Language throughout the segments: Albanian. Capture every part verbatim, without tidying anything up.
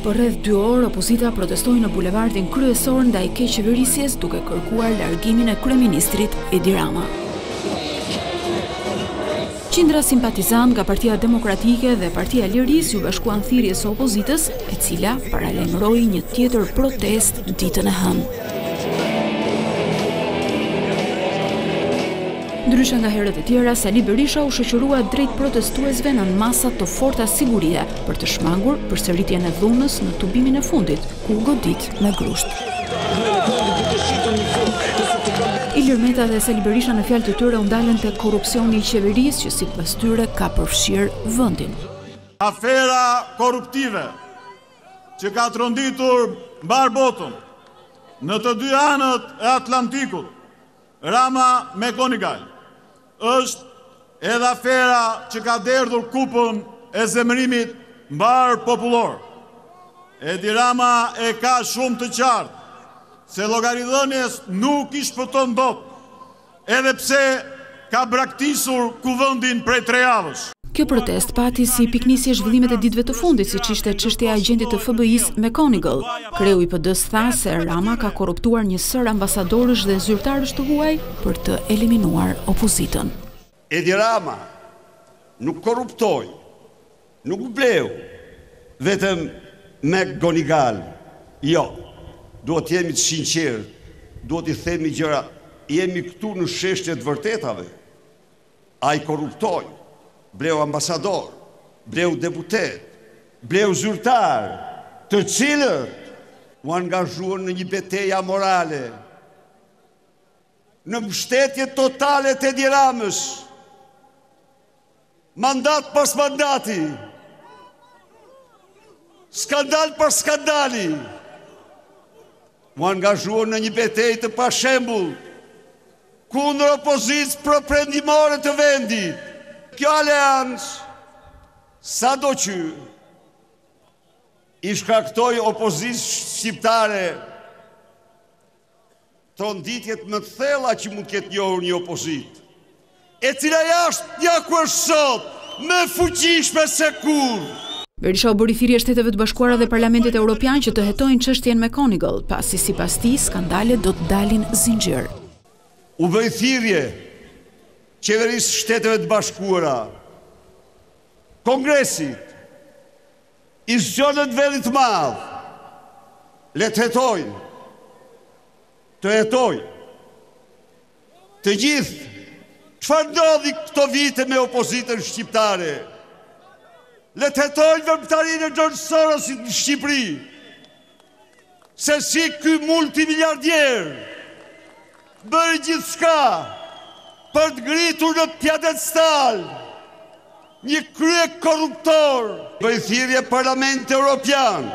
Për rreth dy orë, opozita protestoi në bulevardin kryesor ndaj keqeverisjes duke kërkuar largimin e kryeministrit Edi Rama. Qindra simpatizant nga Partia Demokratike dhe Partia e Lirisë ju bashkuan thirrjes së opozitës, e cila paralajmëroi një tjetër protest ditën e hënë. Ndryshe nga herët e tjera, Sali Berisha u shoqërua drejt protestuesve në masa të forta sigurie për të shmangur përsëritjen e dhunës në tubimin e fundit, ku u godit me grusht. Ilir Meta dhe Sali Berisha në fjalët e tyre u ndalën te korrupsioni i qeverisë që sipas tyre ka përfshirë vendin. Afera korruptive që ka tronditur mbar botën në të dy anët e Atlantikut, Rama me Konigal, është edhe afera që ka derdhur kupën e zemërimit mbar popullor. Edi Rama e ka shumë të qartë se llogaridhënies nuk i shpëton dot, edhe pse ka braktisur kuvendin prej tre javësh. Kjo protest pati si piknisje zhvillimet e ditëve të fundit, siç ishte çështja e agentit të F B I-s me Konigal. Kreu i P D-s tha se Rama ka korruptuar një sër ambasadorësh dhe zyrtarësh të huaj për të eliminuar opozitën. Edi Rama nuk korruptoi, nuk bleu vetëm me Konigal. Jo, duhet jemi të sinqertë, duhet i themi gjëra, jemi këtu në sheshtje të vërtetave. Ai korruptoi. Bleu ambasador, bleu deputet, bleu zyrtar, të cilët u angazhuan në një betejë morale, në mbështetje totale të Edi Ramës, mandat pas mandati, skandal pas skandali, u angazhuan në një betejë të pashembull kundër opozicës propredimore të vendit. Kjo aleancë, sa do që i shkaktoi opozicës shqiptare tronditjet më të thella që mund ketë njohur një opozitë, e cila jashtë ja ku është sot, më fuqishme se kur. Berisha u bëri thirrje Shteteve të Bashkuara dhe Parlamentit Evropian që të hetojnë çështjen me Konigal, pasi sipas tij skandalet do të dalin zinxhir. U bëri thirrje Qeverisë Shteteve të Bashkuara, Kongresit, institucionet vendit të madh, le të hetojnë, të hetojnë, të gjithë, çfarë ndodhi këto vite me opozitën shqiptare, le të hetojnë veprimtarinë e George Sorosit në Shqipëri, se si ky multimiliardier bëri gjithçka për të ngritur në pjedestal një krye korruptor. Bëri thirrje Parlamentit Evropian,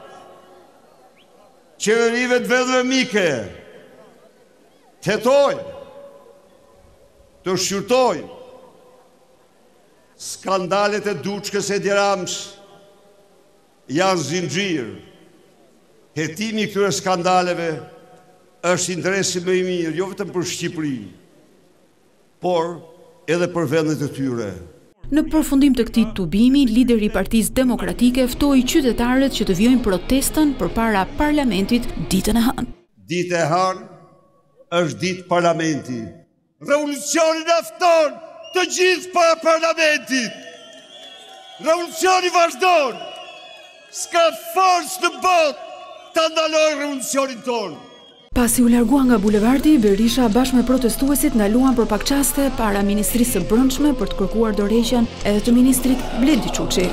qeverive të vendeve mike, të hetojnë, të shqyrtojnë skandalet e duçkës Edi Ramës janë zinxhir. Hetimi i këtyre skandaleve është interesi më i mirë, jo vetëm për Shqipërinë, por edhe për vendet e tyre. Në përfundim të këtij tubimi, lideri i Partisë Demokratike ftoi qytetarët që të vijojnë protestën përpara parlamentit ditën e hënë. Ditë e hënë është ditë parlamenti. Revolucioni na fton të gjithë para parlamentit. Revolucioni vazhdon. S'ka forcë në botë ta ndalojë revolucionin tonë. Pasi u largua nga bulevardi, Berisha bashkë me protestuesit ndaluan për pak çaste para Ministrisë së Brendshme për të kërkuar dorëheqjen edhe të ministrit Bledi Çuçi.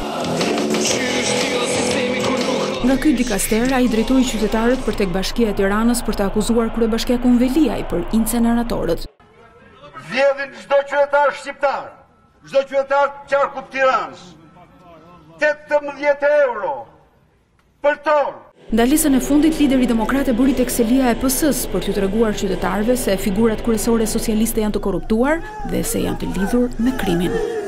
Nga ky dikaster, ai drejtoi qytetarët për tek Bashkia e Tiranës për të akuzuar kryebashkiakun Veliaj për inceneratorët. Vjedhin çdo qytetar shqiptar, çdo qytetar të qarkut Tiranës, tetëmbëdhjetë euro për ton. Ndalisën e fundit, lideri demokrate bëri tek selia e P S-s për t'u treguar qytetarëve se figurat kryesore socialiste janë të korruptuar dhe se janë të lidhur me krimin.